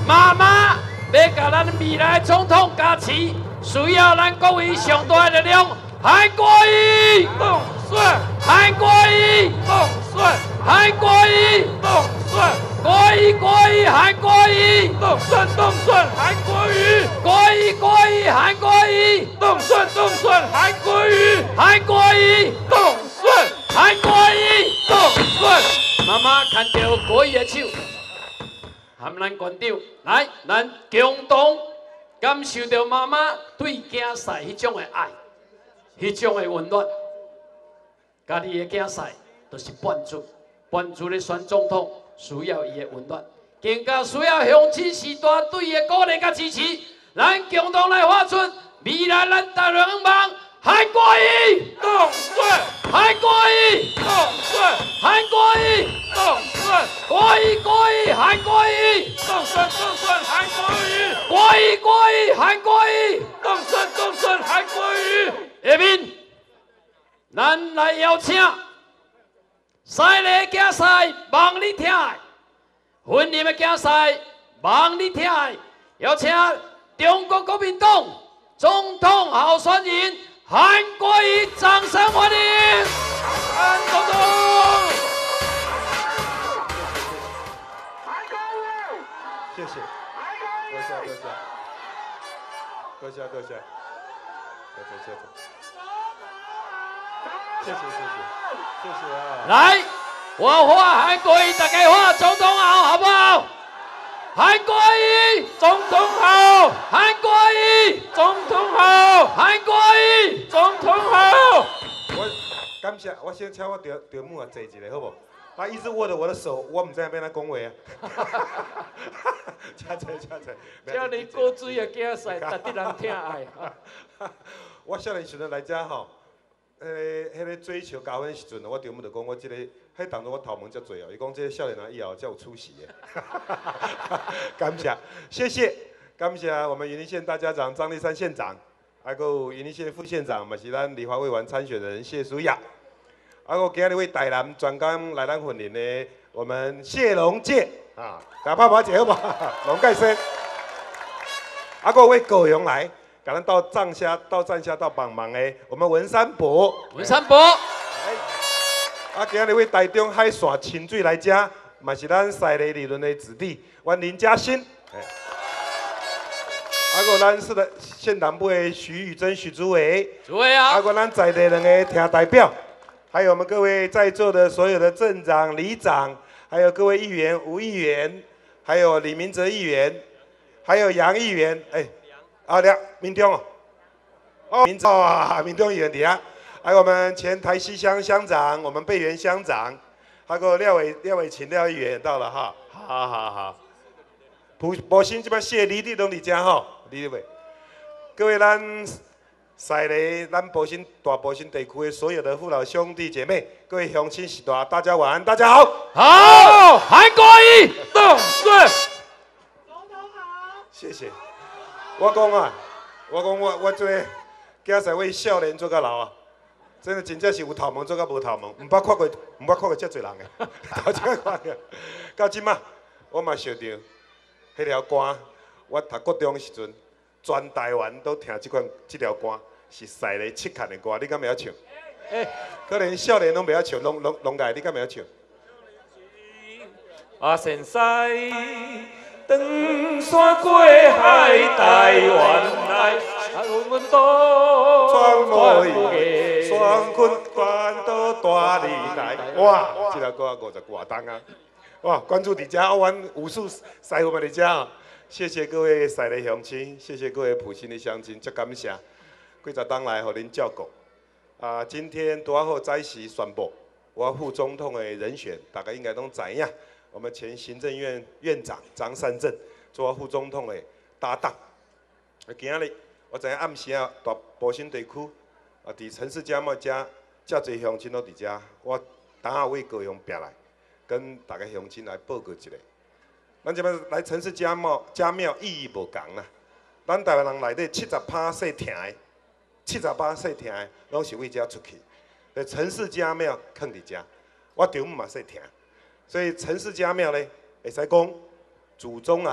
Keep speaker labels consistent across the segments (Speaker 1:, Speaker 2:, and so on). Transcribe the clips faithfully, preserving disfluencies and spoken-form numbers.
Speaker 1: 妈妈要甲咱未来总统加持，需要咱各位上大的力量。韩国瑜，
Speaker 2: 动算；
Speaker 1: 韩国瑜，
Speaker 2: 动算；
Speaker 1: 韩国瑜，
Speaker 2: 动算；
Speaker 1: 国瑜国瑜，韩国瑜，
Speaker 2: 动算动算；韩国瑜，
Speaker 1: 国瑜国瑜，韩国瑜，
Speaker 2: 动算动算；韩国瑜，
Speaker 1: 韩国瑜，
Speaker 2: 动算；
Speaker 1: 韩国瑜，
Speaker 2: 动算。
Speaker 1: 妈妈牵着国瑜的手，含咱馆长来，咱共同感受到妈妈对竞赛迄种的爱。 迄种的温暖，家己的竞赛就是伴主，伴主咧选总统需要伊的温暖，更加需要乡亲时代对伊的鼓励甲支持。咱共同来发出未来咱台湾希望，韩国瑜
Speaker 2: 动算，
Speaker 1: 韩国瑜
Speaker 2: 动算，
Speaker 1: 韩国瑜
Speaker 2: 动算，
Speaker 1: 国瑜国瑜韩国瑜
Speaker 2: 动算动算，韩国瑜，
Speaker 1: 国瑜国瑜韩国瑜
Speaker 2: 动算动算，韩国瑜。
Speaker 1: 下面，咱来邀请赛个竞赛望你听的，婚礼的竞赛望你听的，邀请中国国民党总统候选人韩国瑜，掌声欢迎！韩总统，
Speaker 3: 谢谢，多谢多谢，多谢多谢，多谢谢谢。 谢谢谢谢谢谢啊！
Speaker 1: 来，我画韩国瑜，大家画总统好，好不好？韩国瑜，
Speaker 2: 总统好！
Speaker 1: 韩国瑜，
Speaker 2: 总统好！
Speaker 1: 韩国瑜，
Speaker 2: 总统好！
Speaker 3: 我感谢，我先请我条条目啊坐一下，好不？他一直握着我的手，我唔知要变他恭维啊！加坐加坐，
Speaker 2: 叫你过水的竞赛，值得人疼爱。
Speaker 3: 我少年时阵来遮吼。 迄个、迄个追求高分时阵，我丈母就讲我即、这个，迄当中我头毛遮侪哦。伊讲这个少年人以后才有出息的。感谢，谢谢，感谢我们云林县大家长张立山县长，还有云林县副县长，嘛是咱立法委员参选人谢淑雅，还有今日为台南专工来咱婚礼的我们谢龙介啊，大家拍拍者好不好？龙介生，还有为高雄来。 赶咱到站下，到站下到帮忙的，我们文山伯，
Speaker 1: 文山伯，
Speaker 3: 啊，今日为台中海线清水来遮，嘛是咱赛雷理论的子弟，阮林嘉欣，啊，个咱是的县党部的徐宇珍徐主委，
Speaker 1: 主委啊，
Speaker 3: 啊个咱在地两个听代表，还有我们各位在座的所有的镇长、里长，还有各位议员吴议员，还有李明哲议员，还有杨议员，哎。 啊，两民中哦，哦，民众啊，民众议员底下，还有我们前台西乡乡长，我们贝源乡长，还有廖伟廖伟琴廖议员到了哈，好好好，普博新这边谢李立东伫遮吼，李立伟，各位咱赛雷咱博新大博新地区的所有的父老兄弟姐妹，各位乡亲时代，大家晚安，大家好，
Speaker 1: 好，韩国瑜，
Speaker 2: 动算，
Speaker 4: 总统好，
Speaker 3: 谢谢。 我讲啊，我讲我我做竞赛为少年做到老啊，真的真正是有头毛做到无头毛，唔捌看过，唔捌看过遮侪人的，头一摆看着。到即马，我嘛想到迄条歌，我读国中时阵，全台湾都听即款即条歌，是赛雷七看的歌，你敢会晓唱？
Speaker 2: 哎，
Speaker 3: 可能少年拢袂晓唱，拢拢拢解，你敢会晓唱？
Speaker 2: 啊，先西。 登山过海，台湾来，阮阮都
Speaker 3: 全无伊，双困关都大你来。哇，这条歌五十外档啊！哇，关注伫遮，阮武术师傅们伫遮啊！谢谢各位赛雷乡亲，谢谢各位普信的乡亲，足感谢。几十档来，互恁照顾。啊，今天拄好在时宣布，我副总统的人选，大家应该拢知影。 我们前行政院院长张善政做副总统的搭档。今日我知影暗时啊，大埔新地区啊，伫城市甲贸遮，遮侪乡亲都伫遮，我当下为高雄拼来，跟大家乡亲来报告一下。咱这边来城市甲贸甲庙意义无共啦。咱台湾人内底七十趴说听的，七十趴说听的，拢是为遮出去。在城市甲庙囥伫遮，我丈母嘛说听。 所以城市家庙呢，会使讲祖宗啊，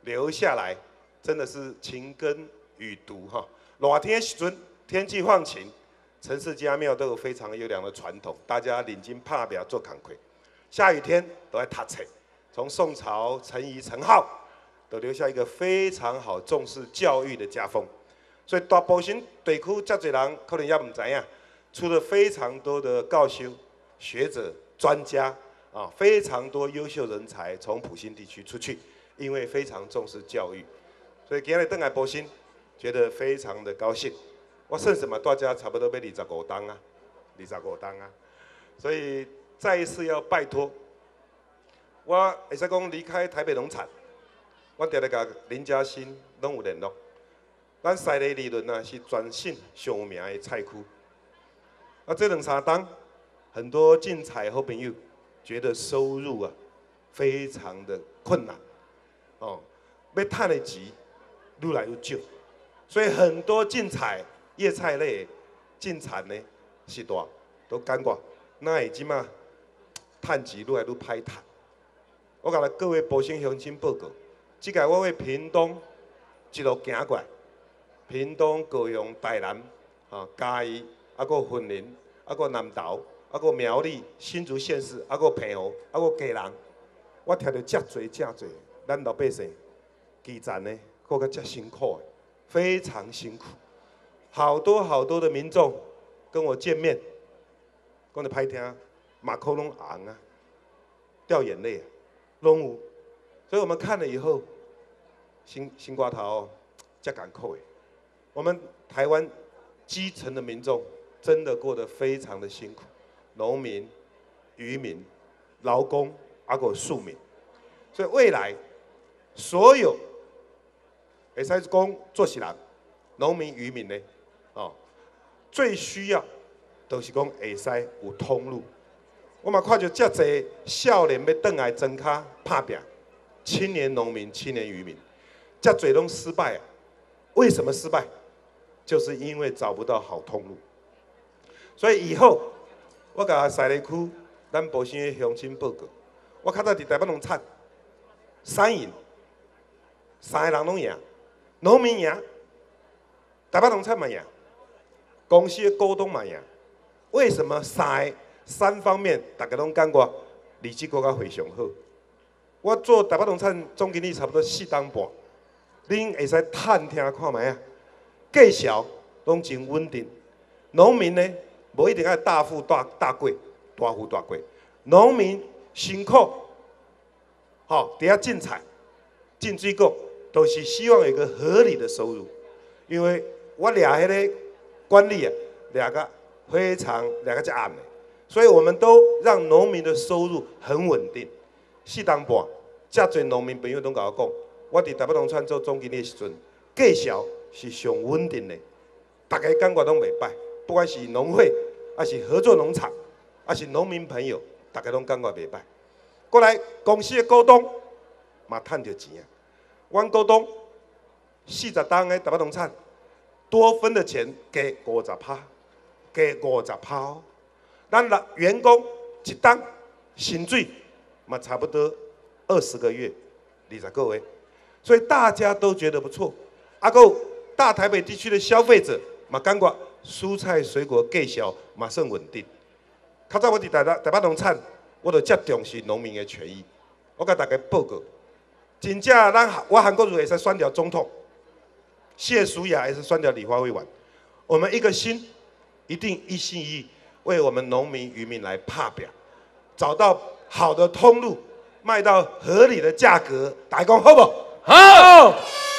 Speaker 3: 留下来，真的是情根雨毒哈。热天的时阵，天气放晴，陈氏家庙都有非常优良的传统，大家领巾拍表做工课。下雨天都在读册，从宋朝陈颐、陈浩都留下一个非常好重视教育的家风。所以大埔新地区这侪人可能也唔知影，出了非常多的教授、学者、专家啊，非常多优秀人才从埔新地区出去，因为非常重视教育。所以今日登来埔新，觉得非常的高兴。我剩什么大家差不多要二十五档啊，二十五档啊。所以再一次要拜托，我会使讲离开台北农场，我常常甲林嘉欣拢有联络。咱西内理论呢是全省上有名的菜区。啊，这两三档很多竞彩好朋友觉得收入啊非常的困难，哦，要赚的钱愈来愈少，所以很多竞彩叶菜类进产呢是大都感觉那会即马趁钱愈来愈歹趁。我甲各位埔新乡亲报告，即个我为屏东一路行过来。屏东、高雄、台南、啊嘉义，啊个云林，啊个南投，啊个苗栗、新竹县市，啊个澎湖，啊个基隆，我听到遮侪遮侪，咱老百姓基层呢，过个遮辛苦的，非常辛苦。好多好多的民众跟我见面，讲得歹听，马口拢红啊，掉眼泪啊，拢有。所以我们看了以后，心心瓜头遮艰苦的。我们台湾基层的民众真的过得非常的辛苦，农民、渔民、劳工，还有庶民。所以未来所有会使讲做事人，农民、渔民呢，哦，最需要就是讲会使有通路。我嘛看到遮侪少年要转来庄脚拍拼，青年农民、青年渔民，遮侪拢失败啊！为什么失败？就是因为找不到好通路。所以以后我甲西内区咱埔新的乡亲报告，我较早伫台北农产三赢，三个人拢赢，农民赢，台北农产嘛赢，公司的股东嘛赢。为什么三个三方面大家拢感觉利息国家非常好？我做台北农产总经理差不多四档半，恁会使探听看卖啊？计销拢真稳定，农民呢无一定要大富大大贵，大富大贵。农民辛苦，吼，伫遐种菜、种水果，都是希望有一个合理的收入。因为我俩迄个管理啊，俩个非常俩个只暗的，所以我们都让农民的收入很稳定。四当半，遮侪农民朋友拢甲我讲，我伫台北农产做总经理的时阵，计销是上稳定的，大家感觉拢袂歹，不管是农会，还是合作农场，还是农民朋友，大家拢感觉袂歹。过来公司的股东嘛趁着钱啊，阮股东四十档的台北农产，多分的钱加五十趴，加五十趴哦。咱啦员工一档薪水嘛差不多二十个月，二十个月，所以大家都觉得不错。啊，够大台北地区的消费者嘛感觉蔬菜水果计销嘛算稳定。较早我伫台台北农产，我就遮重视农民的权益。我甲大家报告，真正咱我韩国瑜会使选调总统，谢淑雅也是选调立法委员。我们一个心，一定一心一意为我们农民渔民来拍拼，找到好的通路，卖到合理的价格，大家讲好不好？
Speaker 1: 好。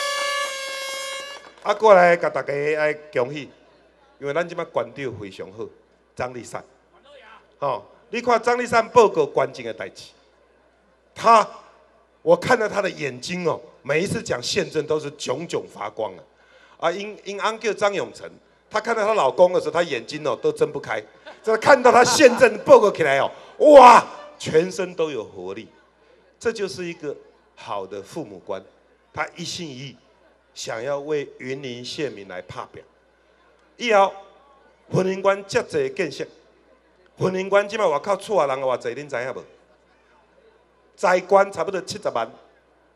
Speaker 3: 啊，过来甲大家爱恭喜，因为咱即摆馆长非常好，张立善。哦，你看张立善报告关键的代志，他，我看到他的眼睛哦，每一次讲宪政都是炯炯发光啊。啊，因因昂叫张永成，她看到她老公的时候，她眼睛哦都睁不开，这看到她宪政报告起来哦，哇，全身都有活力。这就是一个好的父母官，他一心一意。想要为云林县民来拍拼，以后云林县遮济建设，云林县即摆外口厝啊人偌济，恁知影无？财官差不多七十万，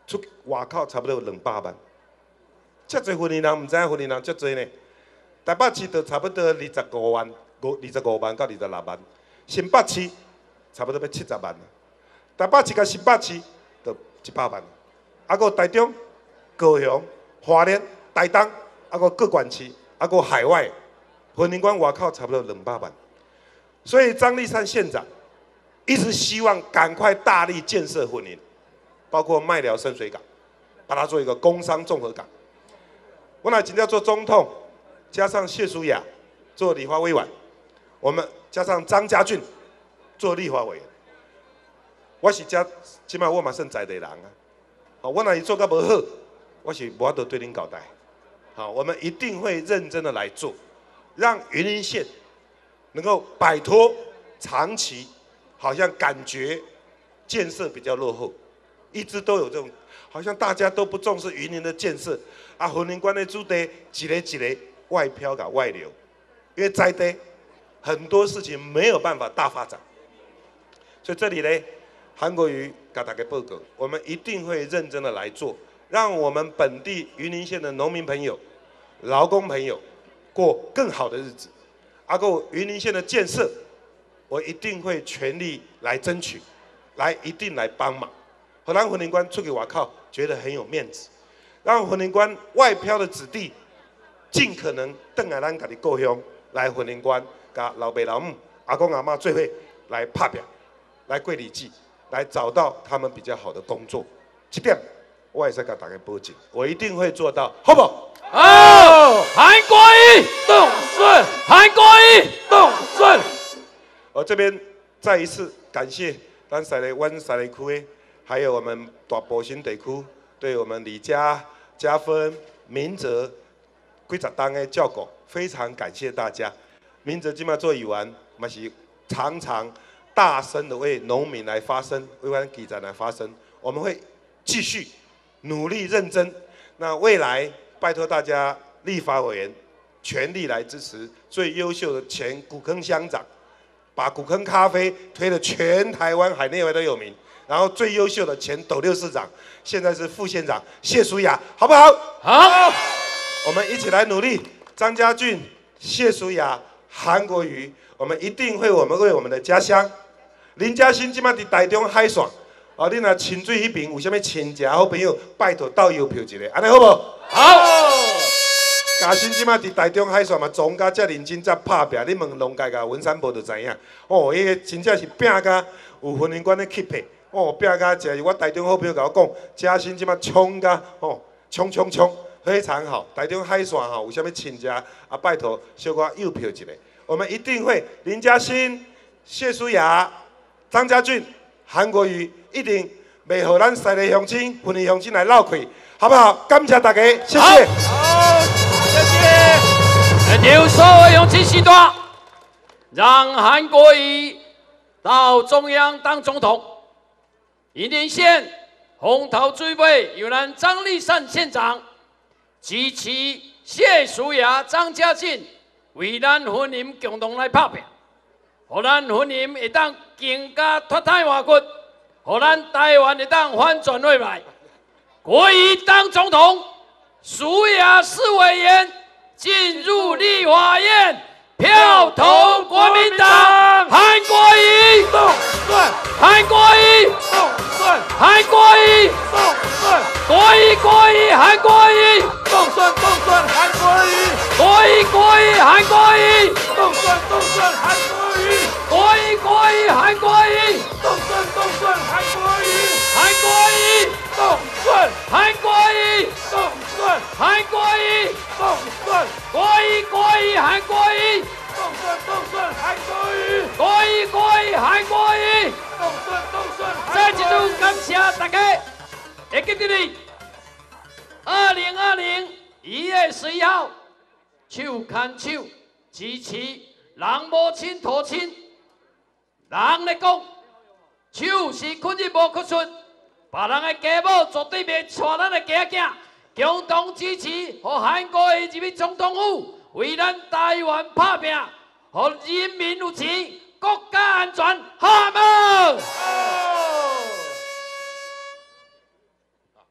Speaker 3: 出外口差不多有两百万。遮侪婚姻人，唔知影婚姻人遮侪呢。台北市就差不多二十五万，五二十五万到二十六万。新北市差不多要七十万。台北市甲新北市就一百万。啊，搁台中、高雄、花莲、台东，啊，搁各县市，啊，搁海外，婚姻馆外口差不多两百万。所以张立善县长一直希望赶快大力建设婚姻，包括麦寮深水港，把它做一个工商综合港。我来今天做总统，加上谢淑雅做立法委员，我们加上张家俊做立法委员。我是遮，即摆我嘛算在地人啊。好，我若是做甲无好，我是无法度对恁交代。好，我们一定会认真的来做，让云林县能够摆脱长期好像感觉建设比较落后，一直都有这种。好像大家都不重视云林的建设，啊，婚姻馆的主地一个一个外漂甲外流，因为在地很多事情没有办法大发展，所以这里呢，韩国瑜给大家报告，我们一定会认真的来做，让我们本地云林县的农民朋友、劳工朋友过更好的日子。阿够云林县的建设，我一定会全力来争取，来一定来帮忙。和咱婚姻馆出去外口，觉得很有面子，让婚姻馆外漂的子弟尽可能回来咱家己故乡来婚姻馆，甲老爸老母、阿公阿嬷做伙来拍拼，来过日子，来找到他们比较好的工作。这点我也是跟大家保证，我一定会做到，好不好？
Speaker 1: 好，韩国瑜动顺，韩国瑜动顺。
Speaker 3: 我这边再一次感谢咱西内湾西内区的。还有我们大埔新地区对我们李家、嘉芬、明哲几十档的照顾，非常感谢大家。明哲今麦做议员，嘛是常常大声的为农民来发声，为咱基层来发声。我们会继续努力认真。那未来拜托大家立法委员全力来支持最优秀的前古坑乡长，把古坑咖啡推得全台湾海内外都有名。然后最优秀的前斗六市长，现在是副县长谢淑雅，好不好？
Speaker 1: 好，
Speaker 3: 我们一起来努力。张家俊、谢淑雅、韩国瑜，我们一定会我们为我们的家乡。林嘉欣今麦伫台中海爽，哦，你若亲水迄边有啥物亲戚好朋友，拜托倒邮票一个，安尼好不好？
Speaker 1: 好。
Speaker 3: 嘉欣即摆伫台中海线嘛，总甲遮认真、遮拍拼，你问农界甲文山部就知影。哦，伊个真正是拼甲有婚姻馆的气魄。哦，拼甲真是我台中好朋友甲我讲，嘉欣即摆冲甲哦，冲冲冲，非常好。台中海线吼有啥物亲戚啊，拜托小可邮票一个。我们一定会林嘉欣、谢淑雅、张家俊、韩国瑜，一定袂互咱西内乡亲、婚姻乡亲来闹亏，好不好？感谢大家，谢谢。
Speaker 1: 好，谢谢。留所有勇气时段，让韩国瑜到中央当总统。云林县红桃水尾由咱张立善县长支持谢淑雅、张家俊为咱婚姻共同来拍拼，互咱婚姻会当更加脱胎换骨，互咱台湾会当反转回来。国瑜当总统，淑雅市委员进入立法院，票投国民党。韩国瑜动顺，韩国瑜动顺，韩国瑜动顺，国瑜国瑜韩国瑜动顺动顺，韩国瑜国瑜国瑜韩国瑜动顺动顺，韩国瑜国瑜国瑜韩国瑜动顺动顺，韩国瑜韩国瑜动顺，韩国瑜动顺，韩国瑜动顺，国瑜国瑜韩国瑜动顺动顺，韩国瑜国瑜国瑜韩国瑜动顺动顺。再一次感谢大家，会记得你二零二零一月十一号手牵手支持人无亲土亲，人咧讲手是屈入无屈出，别人的家母绝对袂带咱的家囝，共同支持，和韩国瑜入去总统府，为咱台湾拍拼，和人民有钱，国家安全，好冇？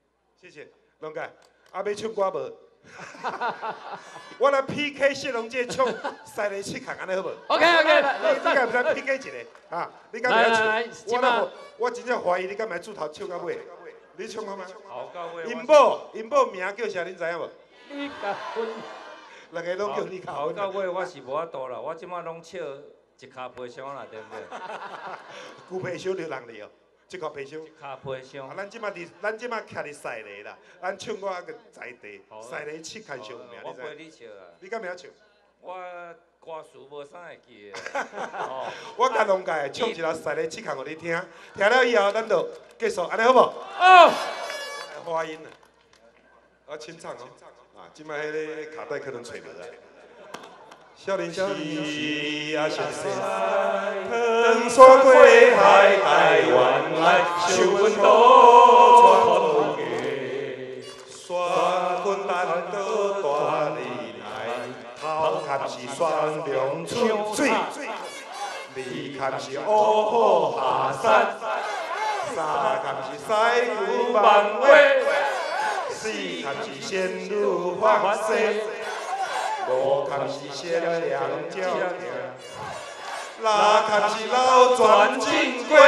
Speaker 3: 谢谢龙哥，啊要唱歌无？我来 P K 谢龙介唱西雷七扛安尼好无
Speaker 1: ？OK OK，
Speaker 3: 你你敢不使 P K 一个啊？你敢不使唱？我那我真正怀疑你敢不使出头唱到尾。你唱好吗？
Speaker 2: 好到尾。
Speaker 3: 因某因某名叫啥？恁知影无？
Speaker 2: 你甲分。
Speaker 3: 两个拢叫你卡。
Speaker 2: 好到尾我是无法度啦，我即马拢笑一骹皮箱啦，对不对？
Speaker 3: 旧皮箱就人哩哦。一块皮箱，
Speaker 2: 一卡皮箱。
Speaker 3: 啊，咱即马伫，咱即马徛伫西雷啦，咱唱歌个在地，西雷七坎上名，
Speaker 2: 我陪
Speaker 3: 你
Speaker 2: 你唱啊。
Speaker 3: 你敢会晓唱？
Speaker 2: 我歌词无啥会记的。
Speaker 3: 我甲龙介唱一条西雷七坎互你听，听了以后，咱就继续，安尼好无？
Speaker 2: 好。
Speaker 3: 我来发音啦，我清唱哦。啊，即摆迄个卡带可能找无啊。少年时啊，熟悉，长山过海，台湾来，受阮多传给，山困难得大理来，头壳是双龙出水，二壳是乌虎下山，三壳是西牛望尾，四壳是仙女发誓。五坎是善良照听，六坎是老全正过，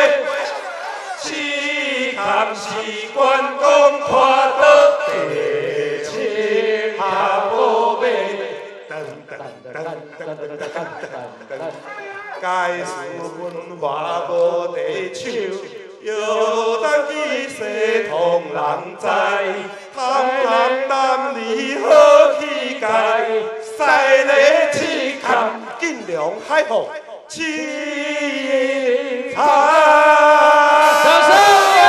Speaker 3: 七坎是关公拖倒地七下宝马，噔噔噔噔噔噔噔，该是阮话无地手，又当去世同人知，谈谈谈你好气概。西雷七坎，尽量海风七海。
Speaker 1: 掌声！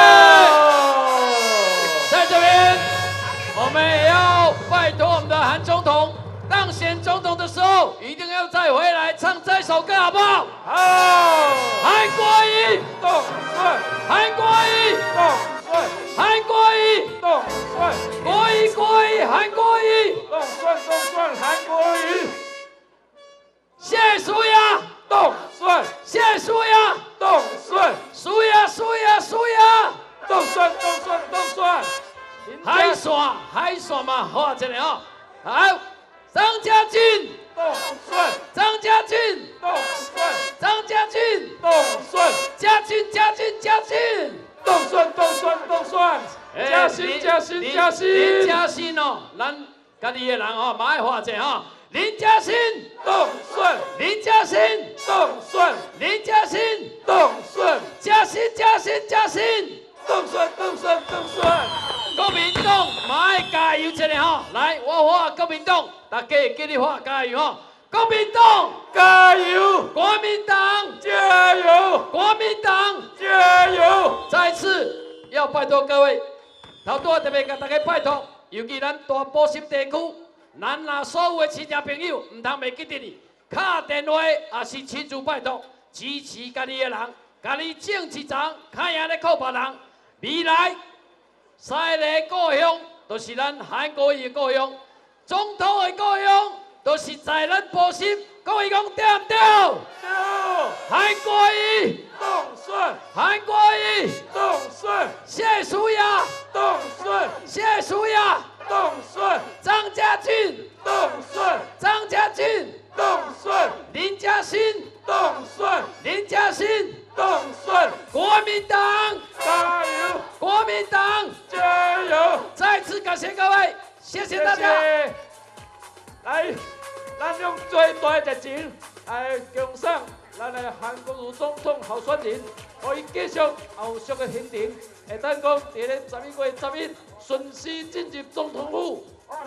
Speaker 1: 在这边，我们也要拜托我们的韩总统，当选总统的时候，一定要再回来唱这首歌，好不好？
Speaker 2: 好。
Speaker 1: 韩国瑜，
Speaker 2: 动帅。
Speaker 1: 韩国瑜，
Speaker 2: 动帅。
Speaker 1: 韩国瑜，
Speaker 2: 动帅。
Speaker 1: 国瑜，国瑜，韩国瑜，
Speaker 2: 动帅，动帅，韩国瑜。
Speaker 1: 谢淑雅，
Speaker 2: 动帅。
Speaker 1: 谢淑雅，
Speaker 2: 动帅。
Speaker 1: 淑雅，淑雅，淑雅，
Speaker 2: 动帅，动帅，动帅。
Speaker 1: 海线，海线嘛，好一个哦。好，张家俊，
Speaker 2: 动帅。
Speaker 1: 张家俊，
Speaker 2: 动帅。
Speaker 1: 张家俊，
Speaker 2: 动帅。
Speaker 1: 家俊，家俊，家俊。
Speaker 2: 动算动算动算，加薪加薪加薪，
Speaker 1: 林嘉欣哦，咱家己的人哦，嘛爱画者哦。林嘉欣
Speaker 2: 动算，
Speaker 1: 林嘉欣
Speaker 2: 动算，
Speaker 1: 林嘉欣
Speaker 2: 动算，
Speaker 1: 嘉欣嘉欣嘉欣，
Speaker 2: 动算动算动算。
Speaker 1: 国民党嘛爱加油一下吼，来，我画国民党，大家记得画加油吼。国民党
Speaker 2: 加油！
Speaker 1: 国民党
Speaker 2: 加油！
Speaker 1: 国民党
Speaker 2: 加油！
Speaker 1: 再次要拜托各位，头拄特别甲大家拜托，尤其咱大埔心地区，咱若所有的市民朋友，唔通袂记得你，打电话也是亲自拜托，支持家己的人，家己政治长，看赢咧靠别人，未来西个故乡就是咱韩国瑜的故乡，总统的故乡。都是在咱埔心，各位讲对唔对？
Speaker 2: 对。
Speaker 1: 韩国瑜
Speaker 2: 动算，
Speaker 1: 韩国瑜
Speaker 2: 动算，
Speaker 1: 谢淑雅
Speaker 2: 动算，
Speaker 1: 谢淑雅
Speaker 2: 动算，
Speaker 1: 张家俊
Speaker 2: 动算，
Speaker 1: 张家俊
Speaker 2: 动算，
Speaker 1: 林嘉欣
Speaker 2: 动算，
Speaker 1: 林嘉欣
Speaker 2: 动算，
Speaker 1: 国民党
Speaker 2: 加油！
Speaker 1: 国民党
Speaker 2: 加油！
Speaker 1: 再次感谢各位，谢谢大家。
Speaker 2: 来，咱用最大的热情来恭送咱的韩国瑜总统候选人，可以继续后续的行程，会当讲伫咧十一月十一顺势进入总统府。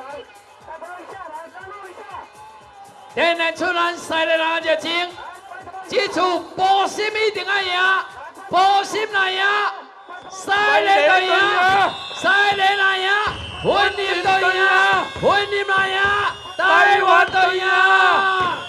Speaker 1: 天然出咱西个人的热情，这次埔心一定要赢，埔心来赢，西个就赢，西个来赢，混入就赢，混入来赢。台湾队赢！